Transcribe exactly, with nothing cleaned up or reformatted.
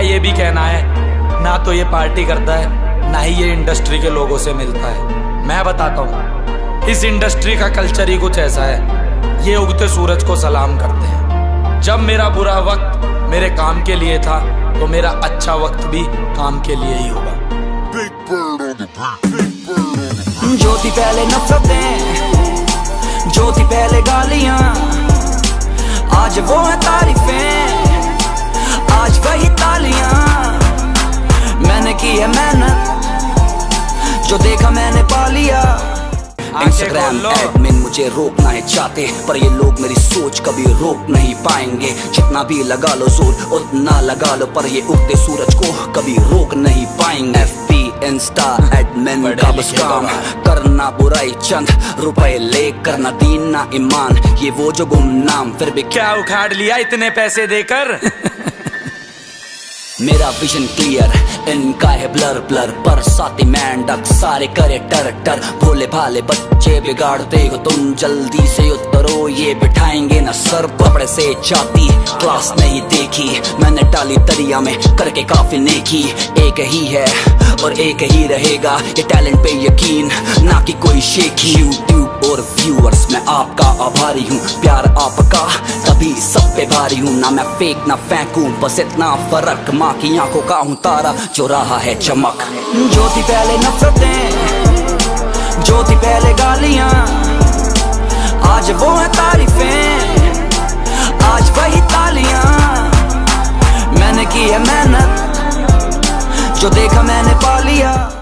ये भी कहना है, ना तो ये पार्टी करता है, ना ही ये इंडस्ट्री के लोगों से मिलता है। मैं बताता हूँ, इस इंडस्ट्री का कल्चर ही कुछ ऐसा है, ये उगते सूरज को सलाम करते हैं। जब मेरा बुरा वक्त मेरे काम के लिए था, तो मेरा अच्छा वक्त भी काम के लिए ही होगा। जो थी पहले नफरतें, जो थी पहले गालियां, आज वो है तारीफें, आज वही तालियां। मैंने की है मेहनत, जो देखा मैंने पा लिया। इंस्टाग्राम एडमिन मुझे रोकना है चाहते, पर ये लोग मेरी सोच कभी रोक नहीं पाएंगे। जितना भी लगा लो जोर उतना लगा लो, पर ये उगते सूरज को कभी रोक नहीं पाएंगे। एफ बी इंस्टा एडमिन का बस काम करना बुराई, चंद रुपए ले करना दीन ना ईमान, ये वो जो गुमनाम फिर भी क्या उखाड़ लिया इतने पैसे देकर। मेरा विजन क्लियर, इनका है ब्लर ब्लर, पर साथी मेंढक सारे करे टर टर। भोले भाले बच्चे बिगाड़ते हो तुम, जल्दी से उतरो ये बिठाएंगे न सर। कपड़े से जाती क्लास नहीं देखी मैंने, डाली दरिया में करके काफी नेकी। एक ही है और एक ही रहेगा, ये टैलेंट पे यकीन ना कि कोई शेखी। यूट्यूब और व्यूअर्स मैं आपका आभारी हूँ, प्यार आपका तभी सब पे भारी हूँ। ना मैं फेक ना फेंकूं, बस इतना फर्क, माँ की आंखों का हूँ तारा जो रहा है चमक। जो थी पहले नफरतें, जो थी पहले गालियां, आज वो है तारीफें, आज वही तालियां। मैंने की है मेहनत, जो देखा मैंने पा लिया।